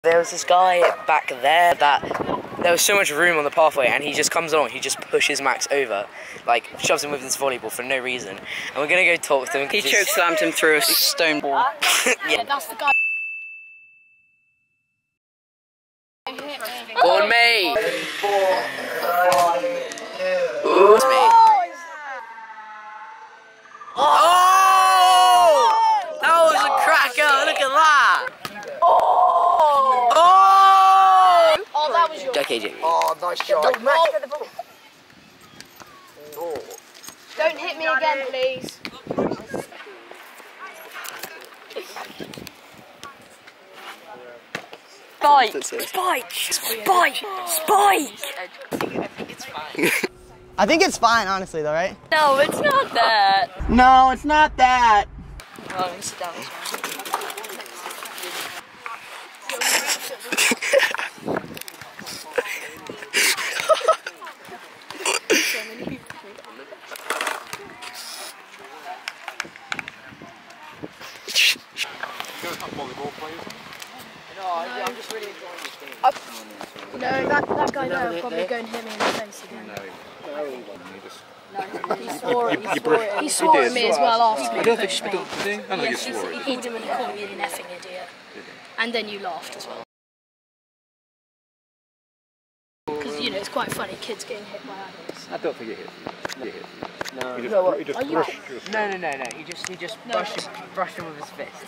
There was this guy back there that there was so much room on the pathway, and he just comes along, he just pushes Max over, like shoves him with his volleyball for no reason. And we're gonna go talk to him. He chokeslammed him through a stone wall. Yeah, that's the guy. Go on me! Ooh, it's me. Oh! That was a cracker! Look at that! Oh! Oh, that was yours. Okay, Jimmy. Oh, nice shot. Don't hit me again, please. Spike! Spike! Spike! Spike! I think it's fine, honestly, though, right? No, it's not that. No, it's not that. Oh, let me sit down. I'm just really enjoying this game. No, that guy there will probably go and hit me in the face again. He swore at me as well after me. I don't think he swore at you. He didn't call me an effing idiot. And then you laughed as well. Because, you know, it's quite funny, kids getting hit by adults. I don't think he hit you. No. He just brushed you. No. He just brushed him with his fist.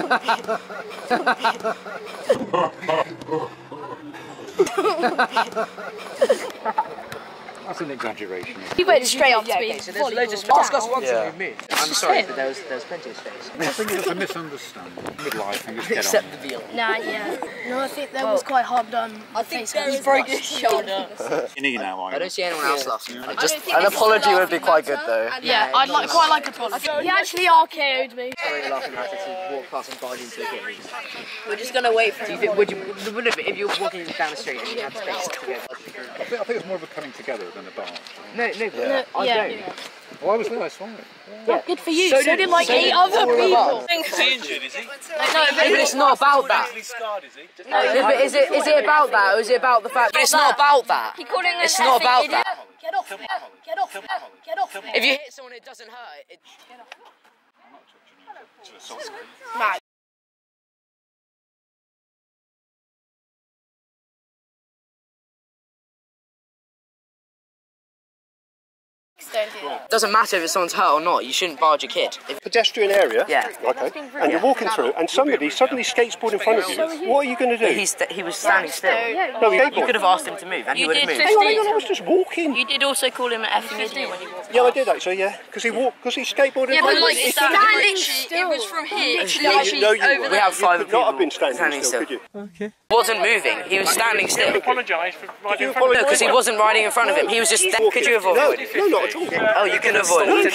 That's an exaggeration. He went straight up to me. Okay, so there's loads of space. Ask us once and we moved. I'm sorry, but there was plenty of space. I think it's a misunderstanding. Midlife and just get Except on. the veal. Nah, yeah. No, I think that was quite hard done. I think he broke his shoulder. You need now, I don't see anyone else laughing. An apology would be quite good, though. Yeah, I'd quite like an apology. He actually RKO'd me. Sorry, you're laughing at it to walk past and barge into a kid. We're just gonna wait for him. Would you, if you were walking down the street and you had space to go? I think it's more of a coming together than a barge. No, I don't. Oh, I was there, I saw it. Yeah, good for you. So did like 8 other people. Is he injured, is he? No, but it's not about that. Scarred, is he? No, but is it about that, or is it about the fact? But it's not about that. It's not about that. Get off me. Get off me. Get off me. If you hit someone, it doesn't hurt. Right. It doesn't matter if someone's hurt or not. You shouldn't barge a kid. Pedestrian area. Yeah. Okay. And you're walking through, and somebody suddenly skateboard in front of you. What are you going to do? He was standing still. No, You could have asked him to move, and he would have moved. Hang on, I was just walking. You did also call him an effing idiot when you walked. Yeah, I did actually. Yeah, because he skateboarded. Yeah, but like standing still. It was from here to No, literally you over were. We have 5 You could people not have been standing still, could you? He wasn't moving. He was standing still. Apologise for riding in front of No, him. because he wasn't riding in front of him. He was just there. Could you have avoided? No, not at all. Oh, you can avoid it.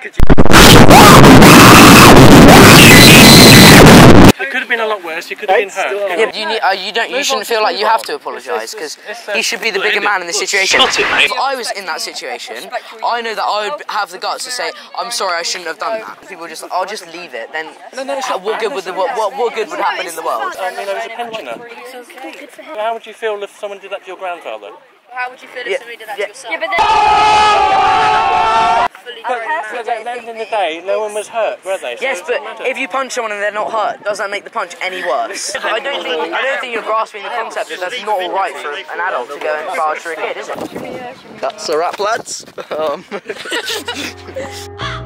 It could have been a lot worse. You could have been hurt. Yeah, but you shouldn't feel like you have to apologise, because he should be the bigger man in this situation. If I was in that situation, I know that I would have the guts to say, I'm sorry, I shouldn't have done that. People just, I'll just leave it. Then what good would happen in the world? I mean, I was a pensioner. How would you feel if someone did that to your grandfather? How would you feel if somebody did that to yourself? Yeah, but But at the end of the day, no one was hurt, were they? So Yes, but if you punch someone and they're not hurt, does that make the punch any worse? I don't think you're grasping the concept that that's not alright for an adult to go and barge for a kid, is it? That's a wrap, lads.